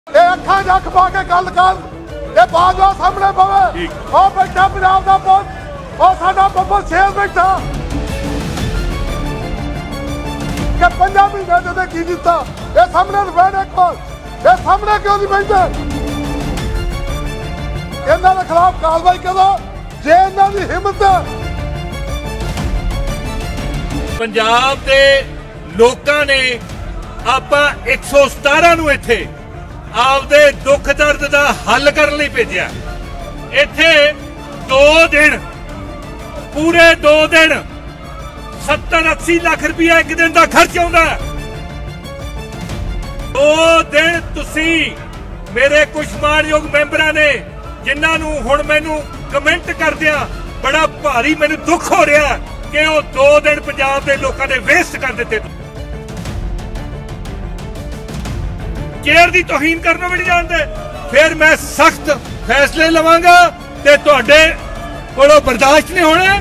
ਅੱਖਾਂ 'ਚ ਅੱਖ ਪਾ ਕੇ ਗੱਲ ਕਰ। ਇਹ ਬਾਜਵਾ ਸਾਹਮਣੇ ਪਵੇ। ਉਹ ਬੈਠਾ ਪੰਜਾਬ ਦਾ ਪੁੱਤ, ਉਹ ਸਾਡਾ ਬੱਬਰ ਸ਼ੇਰ ਬੈਠਾ ਕਿ ਪੰਜਾਬੀ ਨੇ ਤੇ ਕੀ ਕੀਤਾ। ਇਹ ਸਾਹਮਣੇ ਬੈਠੇ ਕੋਲ, ਇਹ ਸਾਹਮਣੇ ਕਿਉਂ ਨਹੀਂ ਬੈਠੇ? ਇਹਨਾਂ ਦੇ ਖਿਲਾਫ ਕਾਰਵਾਈ ਕਰੋ ਜੇ ਇਹਨਾਂ ਦੀ ਹਿੰਮਤ ਹੈ। ਪੰਜਾਬ ਦੇ ਲੋਕਾਂ ਨੇ ਆਪਾਂ 117 ਨੂੰ ਇੱਥੇ ਆਪਦੇ ਦੁੱਖ ਦਰਦ ਦਾ ਹੱਲ ਕਰਨ ਲਈ ਭੇਜਿਆ। ਇੱਥੇ 2 ਦਿਨ ਪੂਰੇ 2 ਦਿਨ 70-80 ਲੱਖ ਰੁਪਇਆ ਇੱਕ ਦਿਨ ਦਾ ਖਰਚ ਆਉਂਦਾ। 2 ਦਿਨ ਤੁਸੀਂ ਮੇਰੇ ਕੁਝ ਮਾਣਯੋਗ ਮੈਂਬਰਾਂ ਨੇ ਜਿਨ੍ਹਾਂ ਨੂੰ ਹੁਣ ਮੈਨੂੰ ਕਮੈਂਟ ਕਰਦਿਆਂ ਬੜਾ ਭਾਰੀ ਮੈਨੂੰ ਦੁੱਖ ਹੋ ਰਿਹਾ ਕਿ ਉਹ 2 ਦਿਨ ਪੰਜਾਬ ਦੇ ਲੋਕਾਂ ਦੇ ਵੇਸਟ ਕਰ ਦਿੱਤੇ। ਚੇਅਰ ਦੀ ਤੋਹੀਨ ਕਰਨੋਂ ਵੀ ਨਹੀਂ ਜਾਣਦੇ। ਫਿਰ ਮੈਂ ਸਖਤ ਫੈਸਲੇ ਲਵਾਂਗਾ ਤੇ ਤੁਹਾਡੇ ਕੋਲੋਂ ਬਰਦਾਸ਼ਤ ਨਹੀਂ ਹੋਣਾ।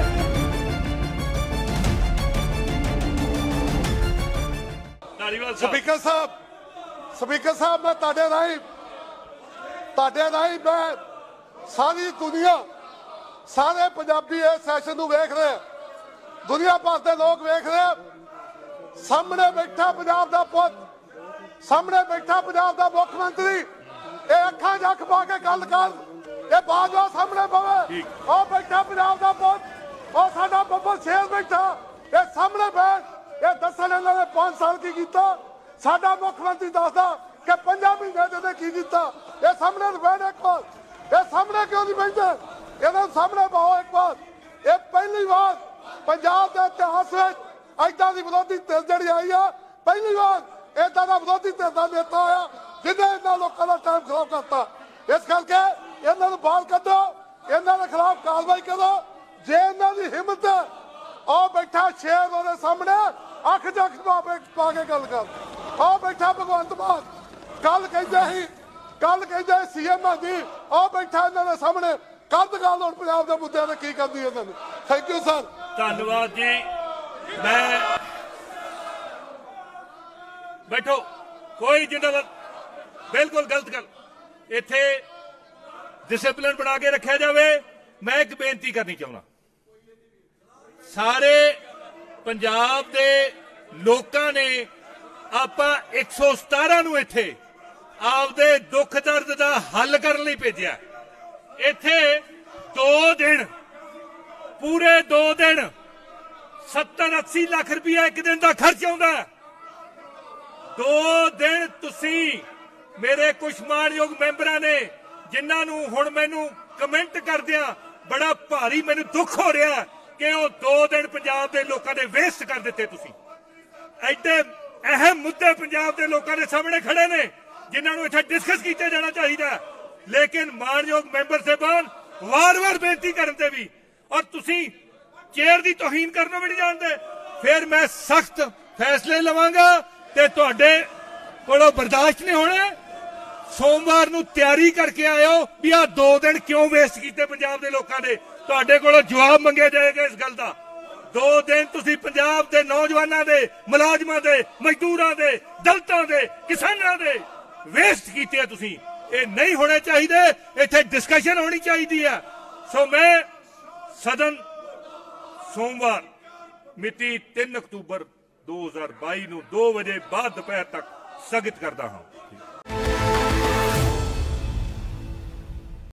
ਸਪੀਕਰ ਸਾਹਿਬ ਮੈਂ ਤੁਹਾਡੇ ਰਾਹੀਂ ਮੈਂ ਸਾਰੀ ਦੁਨੀਆ, ਸਾਰੇ ਪੰਜਾਬੀ ਇਸ ਸੈਸ਼ਨ ਨੂੰ ਵੇਖ ਰਹੇ, ਦੁਨੀਆ ਭਰ ਦੇ ਲੋਕ ਵੇਖ ਰਹੇ। ਸਾਹਮਣੇ ਬੈਠਾ ਪੰਜਾਬ ਦਾ ਪੁੱਤ, ਸਾਹਮਣੇ ਬੈਠਾ ਪੰਜਾਬ ਦਾ ਮੁੱਖ ਮੰਤਰੀ, ਇਹ ਅੱਖਾਂ 'ਚ ਅੱਖ ਪਾ ਕੇ ਗੱਲ ਕਰ। ਇਹ ਬਾਜਵਾ ਸਾਹਮਣੇ ਪਵੇ। ਉਹ ਬੈਠਾ ਪੰਜਾਬ ਦਾ ਪੁੱਤ, ਉਹ ਸਾਡਾ ਬੱਬਰ ਸ਼ੇਰ ਬੈਠਾ। ਇਹ ਸਾਹਮਣੇ ਬੈਠ, ਇਹ ਦੱਸਣ ਇਹਨਾਂ ਨੇ 5 ਸਾਲ ਕੀ ਕੀਤਾ। ਸਾਡਾ ਮੁੱਖ ਮੰਤਰੀ ਦੱਸਦਾ ਕਿ ਪੰਜਾਬੀ ਨੇ ਤੇ ਕੀ ਕੀਤਾ। ਇਹ ਸਾਹਮਣੇ ਬੈਠ ਇੱਕ ਵਾਰ, ਇਹ ਸਾਹਮਣੇ ਕਿਉਂ ਨਹੀਂ ਬੈਠੇ? ਇਹਨਾਂ ਸਾਹਮਣੇ ਪਾਓ ਇੱਕ ਵਾਰ। ਇਹ ਪਹਿਲੀ ਵਾਰ ਪੰਜਾਬ ਦੇ ਇਤਿਹਾਸ ਵਿੱਚ ਏਦਾਂ ਦੀ ਵਿਰੋਧੀ ਧਿਰ ਜਿਹੜੀ ਆਈ ਆ, ਪਹਿਲੀ ਵਾਰ ਏਦਾਂ ਦਾ ਵਿਰੋਧੀ ਧਿਰ ਦਾ ਨੇਤਾ ਆਇਆ ਜਿਹਨੇ ਇਹਨਾਂ ਲੋਕਾਂ ਦਾ ਟਾਈਮ ਖਰਾਬ ਕਰਤਾ। ਇਸ ਕਰਕੇ ਇਹਨਾਂ ਨੂੰ ਬਾਹਰ ਕੱਢੋ, ਇਹਨਾਂ ਦੇ ਖਿਲਾਫ ਕਾਰਵਾਈ ਕਰੋ ਜੇ ਇਹਨਾਂ ਦੀ ਹਿੰਮਤ ਹੈ। ਉਹ ਬੈਠਾ ਸ਼ੇਰ ਉਹਦੇ ਸਾਹਮਣੇ ਅੱਖ 'ਚ ਅੱਖ ਪਾ ਕੇ ਗੱਲ ਕਰ। ਉਹ ਬੈਠਾ ਭਗਵੰਤ ਮਾਨ, ਕੱਲ ਕਹਿੰਦੇ ਸੀਐਮ ਜੀ, ਉਹ ਬੈਠਾ ਇਹਨਾਂ ਦੇ ਸਾਹਮਣੇ ਕੱਦ ਗੱਲ ਹੁਣ ਪੰਜਾਬ ਦੇ ਮੁੱਦਿਆਂ ਤੇ ਕੀ ਕਰਦੀ ਇਹਨਾਂ ਨੇ। Thank you sir. ਧੰਨਵਾਦ ਜੀ। ਮੈਂ ਬੈਠੋ, ਕੋਈ ਜਿੰਦਾਬਾਦ, ਬਿਲਕੁਲ ਗਲਤ ਗੱਲ। ਇੱਥੇ ਡਿਸਪਲਿਨ ਬਣਾ ਕੇ ਰੱਖਿਆ ਜਾਵੇ। ਮੈਂ ਇੱਕ ਬੇਨਤੀ ਕਰਨੀ ਚਾਹੁੰਦਾ, ਸਾਰੇ ਪੰਜਾਬ ਦੇ ਲੋਕਾਂ ਨੇ ਆਪਾਂ 117 ਨੂੰ ਇੱਥੇ ਆਪਦੇ ਦੁੱਖ ਦਰਦ ਦਾ ਹੱਲ ਕਰਨ ਲਈ ਭੇਜਿਆ। ਇੱਥੇ 2 ਦਿਨ ਪੂਰੇ 2 ਦਿਨ 70-80 ਲੱਖ ਰੁਪਇਆ ਇੱਕ ਦਿਨ ਦਾ ਖਰਚ ਆਉਂਦਾ। 2 ਦਿਨ ਤੁਸੀਂ ਮੇਰੇ ਕੁਝ ਮਾਣਯੋਗ ਮੈਂਬਰਾਂ ਨੇ ਜਿਨ੍ਹਾਂ ਨੂੰ ਹੁਣ ਮੈਨੂੰ ਕਮੈਂਟ ਕਰਦਿਆਂ ਬੜਾ ਭਾਰੀ ਮੈਨੂੰ ਦੁੱਖ ਹੋ ਰਿਹਾ ਕਿ ਉਹ 2 ਦਿਨ ਪੰਜਾਬ ਦੇ ਲੋਕਾਂ ਦੇ ਵੇਸਟ ਕਰ ਦਿੱਤੇ। ਤੁਸੀਂ ਐਡੇ ਅਹਿਮ ਮੁੱਦੇ ਪੰਜਾਬ ਦੇ ਲੋਕਾਂ ਦੇ ਸਾਹਮਣੇ ਖੜੇ ਨੇ ਜਿਨ੍ਹਾਂ ਨੂੰ ਇੱਥੇ ਡਿਸਕਸ ਕੀਤਾ ਜਾਣਾ ਚਾਹੀਦਾ। ਲੇਕਿਨ ਮਾਣਯੋਗ ਮੈਂਬਰ ਸਾਹਿਬਾਨ ਵਾਰ-ਵਾਰ ਬੇਨਤੀ ਕਰਨ ਤੇ ਵੀ ਔਰ ਤੁਸੀਂ ਚੇਅਰ ਦੀ ਤੋਹੀਨ ਕਰਨੋਂ ਵੀ ਨਹੀਂ ਜਾਣਦੇ। ਫਿਰ ਮੈਂ ਸਖਤ ਫੈਸਲੇ ਲਵਾਂਗਾ ਤੇ ਤੁਹਾਡੇ ਕੋਲੋਂ ਬਰਦਾਸ਼ਤ ਨਹੀਂ ਹੋਣਾ। ਸੋਮਵਾਰ ਨੂੰ ਤਿਆਰੀ ਕਰਕੇ ਆਇਓ ਵੀ ਆਹ 2 ਦਿਨ ਕਿਉਂ ਵੇਸਟ ਕੀਤੇ ਪੰਜਾਬ ਦੇ ਲੋਕਾਂ ਦੇ। ਤੁਹਾਡੇ ਕੋਲੋਂ ਜਵਾਬ ਮੰਗਿਆ ਜਾਏਗਾ ਇਸ ਗੱਲ ਦਾ। 2 ਦਿਨ ਤੁਸੀਂ ਪੰਜਾਬ ਦੇ ਨੌਜਵਾਨਾਂ ਦੇ, ਮੁਲਾਜ਼ਮਾਂ ਦੇ, ਮਜ਼ਦੂਰਾਂ ਦੇ, ਦਲਿਤਾਂ ਦੇ, ਕਿਸਾਨਾਂ ਦੇ ਵੇਸਟ ਕੀਤੇ। ਤੁਸੀਂ ਇਹ ਨਹੀਂ ਹੋਣੇ ਚਾਹੀਦੇ। ਇੱਥੇ ਡਿਸਕਸ਼ਨ ਹੋਣੀ ਚਾਹੀਦੀ ਹੈ। ਸੋ ਮੈਂ ਸਦਨ ਸੋਮਵਾਰ ਮਿਤੀ 3 ਅਕਤੂਬਰ 2022 ਨੂੰ 2 ਵਜੇ ਬਾਅਦ ਦੁਪਹਿਰ ਤੱਕ ਸਥਗਿਤ ਕਰਦਾ ਹਾਂ।